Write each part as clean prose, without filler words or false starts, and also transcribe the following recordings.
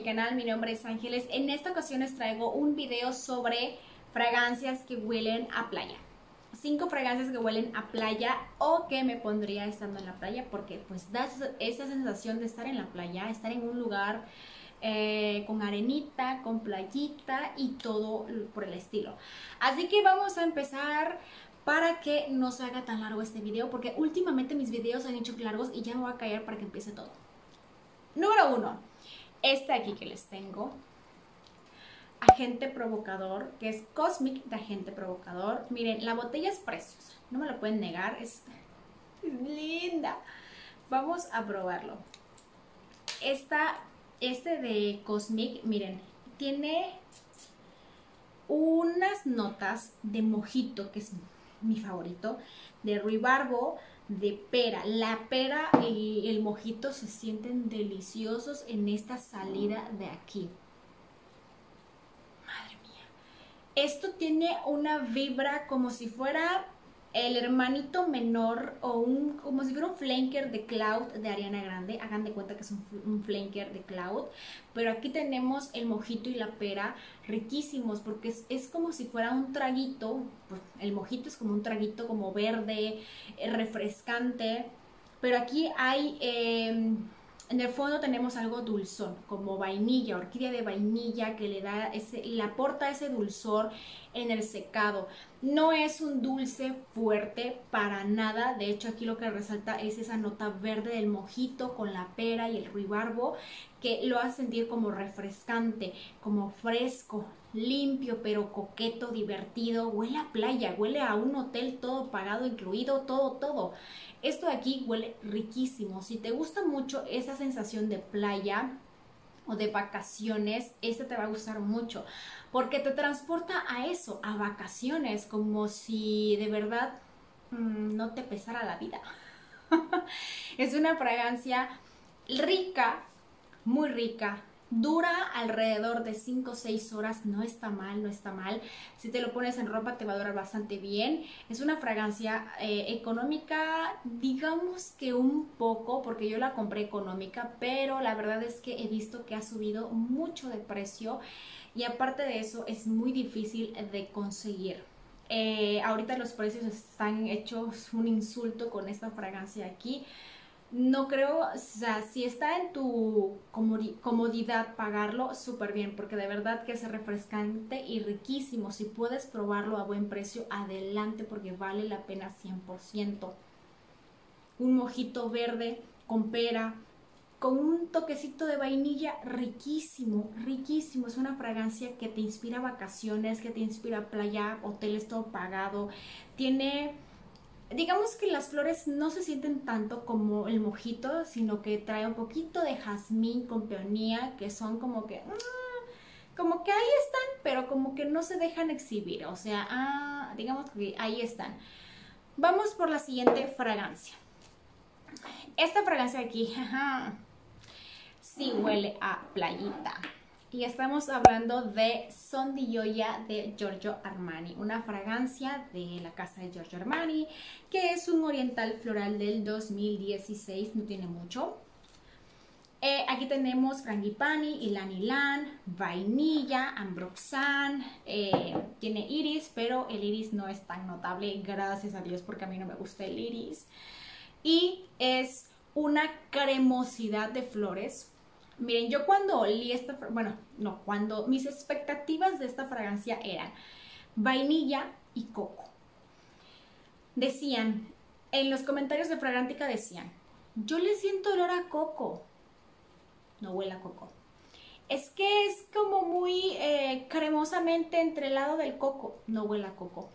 canal, mi nombre es Ángeles. En esta ocasión les traigo un video sobre fragancias que huelen a playa. 5 fragancias que huelen a playa o que me pondría estando en la playa, porque pues da esa sensación de estar en la playa, estar en un lugar con arenita, con playita y todo por el estilo. Así que vamos a empezar para que no se haga tan largo este video, porque últimamente mis videos se han hecho largos y ya me voy a callar para que empiece todo. Número 1, este aquí que les tengo, Agente Provocador, que es Cosmic de Agente Provocador. Miren, la botella es preciosa, no me lo pueden negar, es linda. Vamos a probarlo. Este de Cosmic, miren, tiene unas notas de mojito, que es mi favorito, de ruibarbo, de pera. La pera y el mojito se sienten deliciosos en esta salida de aquí. Madre mía. Esto tiene una vibra como si fuera el hermanito menor o como si fuera un flanker de Cloud de Ariana Grande. Hagan de cuenta que es un flanker de Cloud, pero aquí tenemos el mojito y la pera riquísimos, porque es como si fuera un traguito. Pues el mojito es como un traguito como verde, refrescante, pero aquí hay en el fondo tenemos algo dulzón, como vainilla, orquídea de vainilla, que le aporta ese dulzor en el secado. No es un dulce fuerte para nada, de hecho aquí lo que resalta es esa nota verde del mojito con la pera y el ruibarbo, que lo hace sentir como refrescante, como fresco, limpio, pero coqueto, divertido. Huele a playa, huele a un hotel todo pagado, incluido, todo. Esto de aquí huele riquísimo. Si te gusta mucho esa sensación de playa o de vacaciones, este te va a gustar mucho, porque te transporta a eso, a vacaciones, como si de verdad no te pesara la vida. Es una fragancia rica, muy rica. Dura alrededor de 5 o 6 horas, no está mal, no está mal. Si te lo pones en ropa te va a durar bastante bien. Es una fragancia económica, digamos que un poco, porque yo la compré económica, pero la verdad es que he visto que ha subido mucho de precio y aparte de eso es muy difícil de conseguir. Ahorita los precios están hechos un insulto con esta fragancia aquí. No creo, o sea, si está en tu comodidad pagarlo, súper bien, porque de verdad que es refrescante y riquísimo. Si puedes probarlo a buen precio, adelante, porque vale la pena 100%. Un mojito verde con pera, con un toquecito de vainilla, riquísimo, riquísimo. Es una fragancia que te inspira vacaciones, que te inspira playa, hoteles todo pagado. Digamos que las flores no se sienten tanto como el mojito, sino que trae un poquito de jazmín con peonía, que son como que ahí están, pero como que no se dejan exhibir. O sea, digamos que ahí están. Vamos por la siguiente fragancia. Esta fragancia de aquí, sí huele a playita. Y estamos hablando de Son di Gioia de Giorgio Armani, una fragancia de la casa de Giorgio Armani, que es un oriental floral del 2016, no tiene mucho. Aquí tenemos frangipani, ylang ylang, vainilla, ambroxan, tiene iris, pero el iris no es tan notable, gracias a Dios, porque a mí no me gusta el iris. Y es una cremosidad de flores. Miren, yo cuando olí cuando mis expectativas de esta fragancia eran vainilla y coco. Decían, en los comentarios de Fragrantica decían, yo le siento olor a coco. No huele a coco. Es que es como muy cremosamente entrelado del coco. No huele a coco.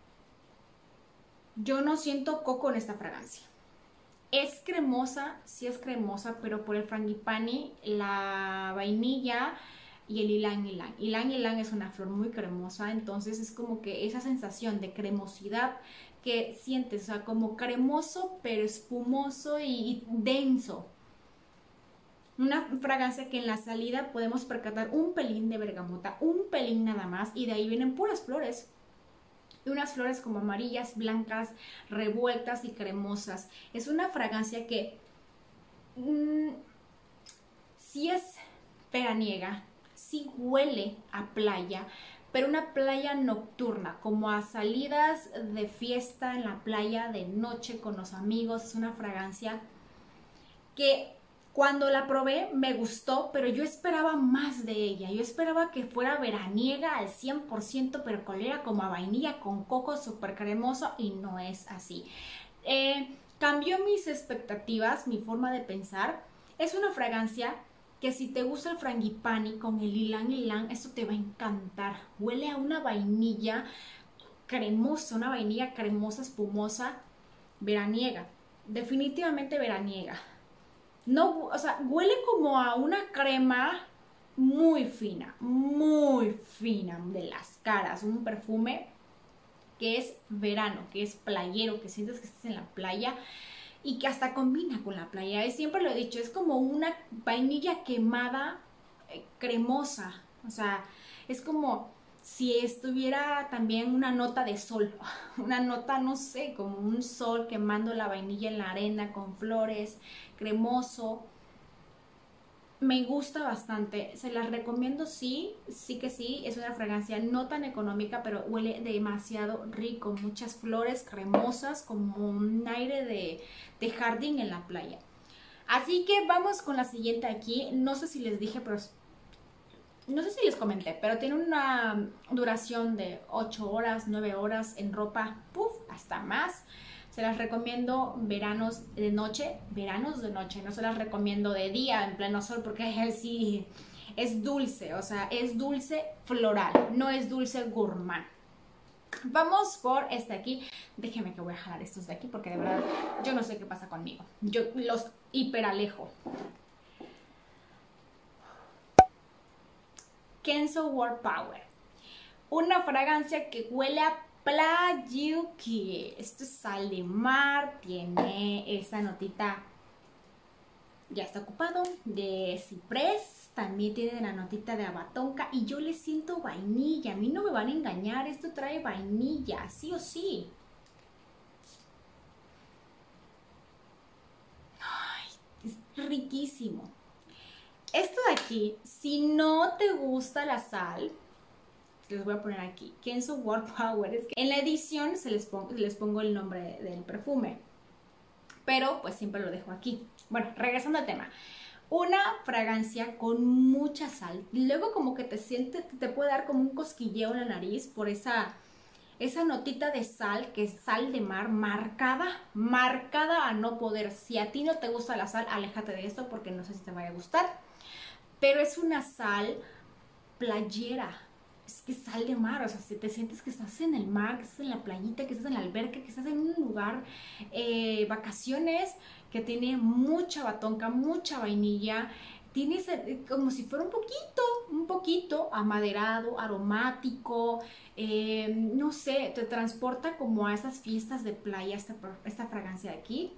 Yo no siento coco en esta fragancia. Es cremosa, sí es cremosa, pero por el frangipani, la vainilla y el ylang ylang. Ylang ylang es una flor muy cremosa, entonces es como que esa sensación de cremosidad que sientes, o sea, como cremoso, pero espumoso y denso. Una fragancia que en la salida podemos percatar un pelín de bergamota, un pelín nada más, y de ahí vienen puras flores. Y unas flores como amarillas, blancas, revueltas y cremosas. Es una fragancia que sí es veraniega, sí huele a playa, pero una playa nocturna, como a salidas de fiesta en la playa de noche con los amigos. Es una fragancia que cuando la probé me gustó, pero yo esperaba más de ella. Yo esperaba que fuera veraniega al 100%, pero que oliera como a vainilla con coco, súper cremoso, y no es así. Cambió mis expectativas, mi forma de pensar. Es una fragancia que si te gusta el frangipani con el ylang ylang, esto te va a encantar. Huele a una vainilla cremosa, una vainilla cremosa, espumosa, veraniega. Definitivamente veraniega. No, o sea, huele como a una crema muy fina de las caras. Un perfume que es verano, que es playero, que sientes que estás en la playa y que hasta combina con la playa. Siempre lo he dicho, es como una vainilla quemada, cremosa. O sea, es como si estuviera también una nota de sol, una nota, no sé, como un sol quemando la vainilla en la arena con flores, cremoso. Me gusta bastante, se las recomiendo, sí, sí que sí. Es una fragancia no tan económica, pero huele demasiado rico, muchas flores cremosas, como un aire de jardín en la playa. Así que vamos con la siguiente aquí. No sé si les dije, pero no sé si les comenté, pero tiene una duración de 8 horas, 9 horas en ropa, puff, hasta más. Se las recomiendo veranos de noche, no se las recomiendo de día en pleno sol, porque sí es dulce, o sea, es dulce floral, no es dulce gourmand. Vamos por este aquí. Déjenme que voy a jalar estos de aquí, porque de verdad yo no sé qué pasa conmigo. Yo los hiperalejo. Kenzo World Power. Una fragancia que huele a playuki. Esto es sal de mar, tiene esa notita, ya está ocupado, de ciprés, también tiene la notita de abatonca y yo le siento vainilla. A mí no me van a engañar, esto trae vainilla, sí o sí. Ay, es riquísimo. Esto de aquí, si no te gusta la sal, les voy a poner aquí, Kenzo World Power. Es que en la edición les pongo el nombre del perfume, pero pues siempre lo dejo aquí. Bueno, regresando al tema. Una fragancia con mucha sal. Luego como que te puede dar como un cosquilleo en la nariz por esa notita de sal, que es sal de mar, marcada a no poder. Si a ti no te gusta la sal, aléjate de esto porque no sé si te vaya a gustar. Pero es una sal playera. Es que sal de mar, o sea, si te sientes que estás en el mar, que estás en la playita, que estás en la alberca, que estás en un lugar, vacaciones, que tiene mucha batonca, mucha vainilla, tienes como si fuera un poquito amaderado, aromático, no sé, te transporta como a esas fiestas de playa, esta fragancia de aquí.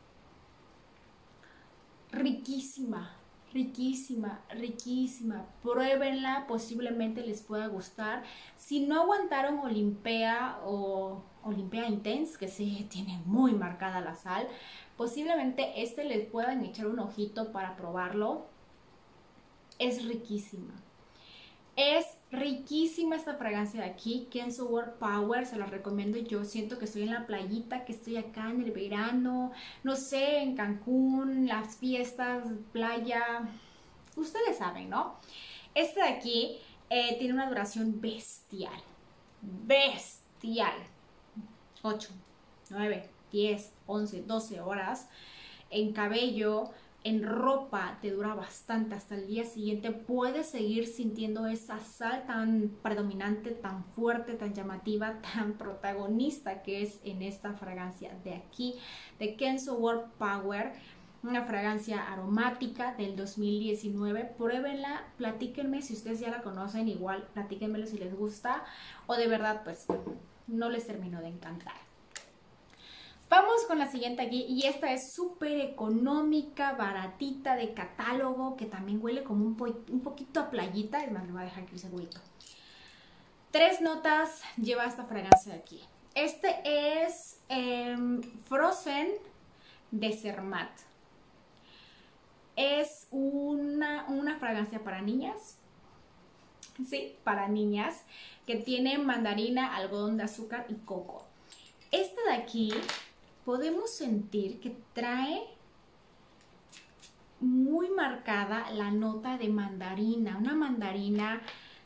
Riquísima. Riquísima, riquísima. Pruébenla, posiblemente les pueda gustar. Si no aguantaron Olimpea o Olimpea Intense, que sí tiene muy marcada la sal, posiblemente les puedan echar un ojito para probarlo. Es riquísima. Es riquísima esta fragancia de aquí, Kenzo World Power, se la recomiendo. Yo siento que estoy en la playita, que estoy acá en el verano, no sé, en Cancún, las fiestas, playa, ustedes saben, ¿no? Este de aquí tiene una duración bestial, 8, 9, 10, 11, 12 horas en cabello. En ropa te dura bastante, hasta el día siguiente puedes seguir sintiendo esa sal tan predominante, tan fuerte, tan llamativa, tan protagonista que es en esta fragancia de aquí, de Kenzo World Power. Una fragancia aromática del 2019. Pruébenla, platíquenme si ustedes ya la conocen, igual platíquenmelo si les gusta o de verdad pues no les terminó de encantar. Vamos con la siguiente aquí, y esta es súper económica, baratita, de catálogo, que también huele como un poquito a playita. Es más, le voy a dejar aquí el segurito. 3 notas lleva esta fragancia de aquí. Este es Frozen de Zermatt. Es una fragancia para niñas. Sí, para niñas, que tiene mandarina, algodón de azúcar y coco. Esta de aquí podemos sentir que trae muy marcada la nota de mandarina, una mandarina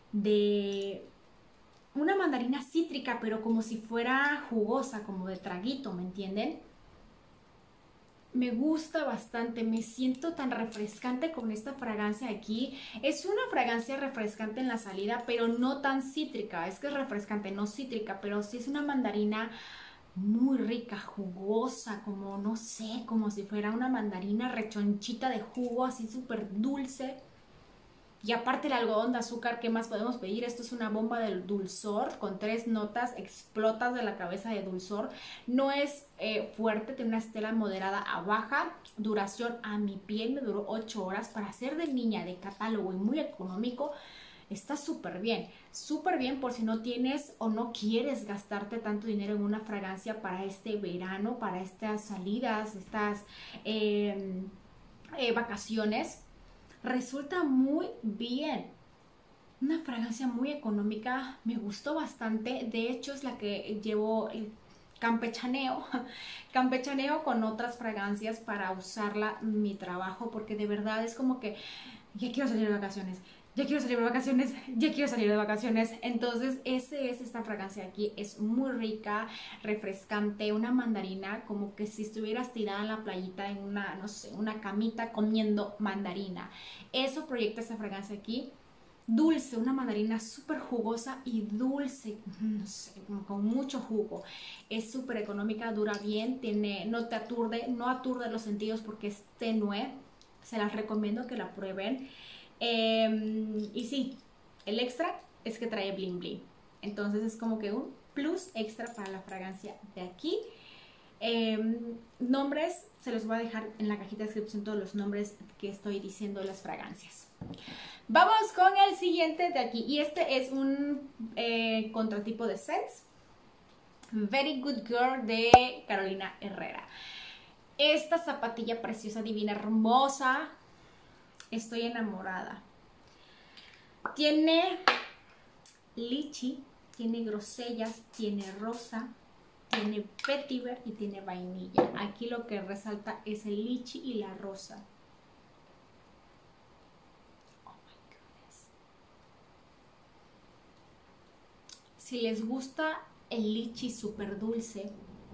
cítrica, pero como si fuera jugosa, como de traguito, ¿me entienden? Me gusta bastante, me siento tan refrescante con esta fragancia aquí. Es una fragancia refrescante en la salida, pero no tan cítrica. Es que es refrescante, no cítrica, pero sí es una mandarina muy rica, jugosa, como no sé, como si fuera una mandarina rechonchita de jugo, así súper dulce. Y aparte el algodón de azúcar, ¿qué más podemos pedir? Esto es una bomba del dulzor con 3 notas, explotas de la cabeza de dulzor. No es fuerte, tiene una estela moderada a baja. Duración a mi piel me duró 8 horas. Para ser de niña de catálogo y muy económico, está súper bien por si no tienes o no quieres gastarte tanto dinero en una fragancia para este verano, para estas salidas, estas vacaciones. Resulta muy bien. Una fragancia muy económica, me gustó bastante. De hecho, es la que llevo campechaneo. Campechaneo con otras fragancias para usarla en mi trabajo, porque de verdad es como que ya quiero salir de vacaciones. Ya quiero salir de vacaciones, ya quiero salir de vacaciones. Entonces, esta fragancia aquí. Es muy rica, refrescante, una mandarina, como que si estuvieras tirada en la playita en una, no sé, una camita comiendo mandarina. Eso proyecta esta fragancia aquí. Dulce, una mandarina súper jugosa y dulce, no sé, con mucho jugo. Es súper económica, dura bien, no te aturde, no aturde los sentidos porque es tenue. Se las recomiendo que la prueben. Y sí, el extra es que trae bling bling. Entonces es como que un plus extra para la fragancia de aquí. Nombres, se los voy a dejar en la cajita de descripción todos los nombres que estoy diciendo de las fragancias. Vamos con el siguiente de aquí. Y este es un contratipo de Sense. Very Good Girl de Carolina Herrera. Esta zapatilla preciosa, divina, hermosa. Estoy enamorada. Tiene lichi, tiene grosellas, tiene rosa, tiene vetiver y tiene vainilla. Aquí lo que resalta es el lichi y la rosa. Oh my goodness. Si les gusta el lichi súper dulce,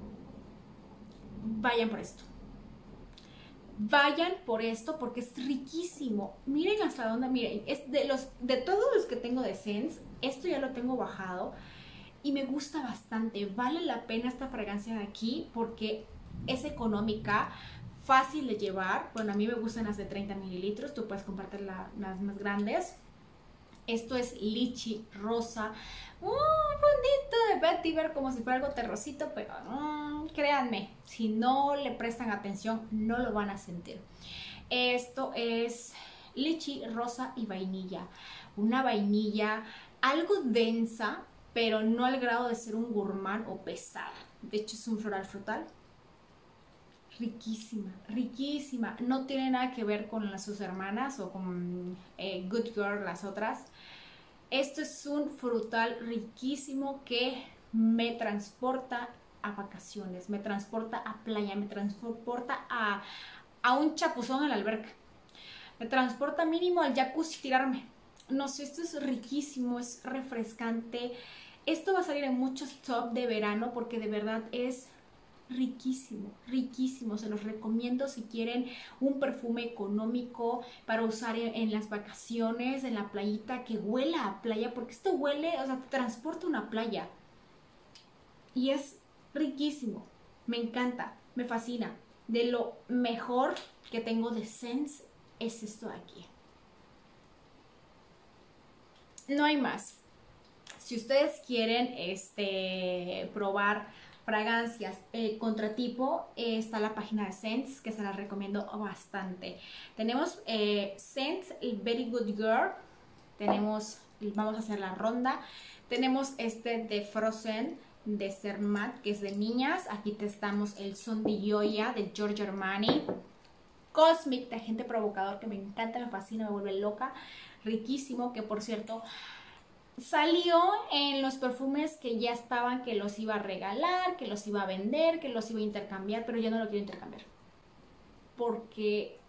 vayan por esto. Vayan por esto porque es riquísimo. Miren hasta dónde, miren, es de todos los que tengo de Sense, esto ya lo tengo bajado y me gusta bastante. Vale la pena esta fragancia de aquí porque es económica, fácil de llevar. Bueno, a mí me gustan las de 30 mililitros, tú puedes comprarte las más grandes. Esto es lichi rosa, un fondito de vetiver como si fuera algo terrosito, pero créanme, si no le prestan atención no lo van a sentir. Esto es lichi rosa y vainilla, una vainilla algo densa, pero no al grado de ser un gourmand o pesada. De hecho es un floral frutal. Riquísima, riquísima. No tiene nada que ver con sus hermanas o con Good Girl, las otras. Esto es un frutal riquísimo que me transporta a vacaciones, me transporta a playa, me transporta a un chapuzón en la alberca. Me transporta mínimo al jacuzzi, tirarme. No sé, esto es riquísimo, es refrescante. Esto va a salir en muchos top de verano porque de verdad es riquísimo, riquísimo. Se los recomiendo si quieren un perfume económico para usar en las vacaciones, en la playita, que huela a playa, porque esto huele, o sea, te transporta a una playa y es riquísimo. Me encanta, me fascina. De lo mejor que tengo de Sense es esto de aquí. No hay más. Si ustedes quieren probar fragancias contratipo, está la página de Sense, que se la recomiendo bastante. Tenemos Sense, el Very Good Girl. Tenemos, vamos a hacer la ronda. Tenemos este de Frozen, de Zermatt, que es de niñas. Aquí testamos el Son di Gioia de Giorgio Armani. Cosmic de agente provocador, que me encanta, me fascina, me vuelve loca. Riquísimo, que por cierto salió en los perfumes que ya estaban, que los iba a regalar, que los iba a vender, que los iba a intercambiar, pero yo no lo quiero intercambiar. Porque,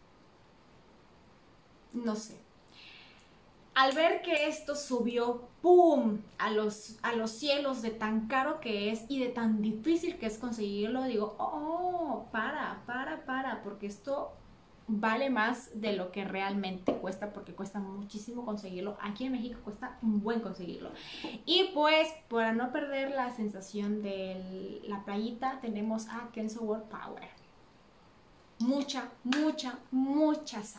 no sé. Al ver que esto subió, ¡pum!, a los cielos de tan caro que es y de tan difícil que es conseguirlo, digo, oh, porque esto vale más de lo que realmente cuesta, porque cuesta muchísimo conseguirlo. Aquí en México cuesta un buen conseguirlo. Y pues, para no perder la sensación de la playita, tenemos a Kenzo World Power. Mucha, mucha, mucha sal.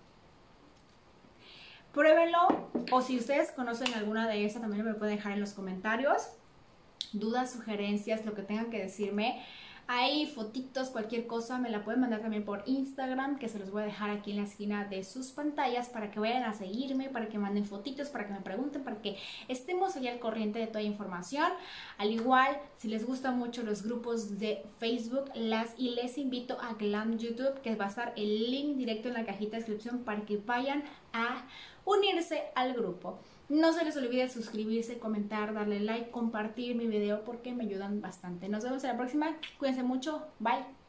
Pruébenlo, o si ustedes conocen alguna de esas, también me lo pueden dejar en los comentarios. Dudas, sugerencias, lo que tengan que decirme. Hay fotitos, cualquier cosa, me la pueden mandar también por Instagram, que se los voy a dejar aquí en la esquina de sus pantallas para que vayan a seguirme, para que manden fotitos, para que me pregunten, para que estemos allá al corriente de toda información. Al igual, si les gustan mucho los grupos de Facebook, les invito a Glam YouTube, que va a estar el link directo en la cajita de descripción para que vayan a unirse al grupo. No se les olvide suscribirse, comentar, darle like, compartir mi video porque me ayudan bastante. Nos vemos en la próxima. Cuídense mucho. Bye.